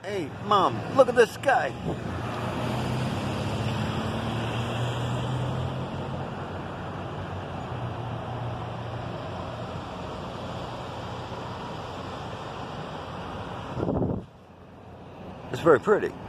Hey, Mom, look at the sky. It's very pretty.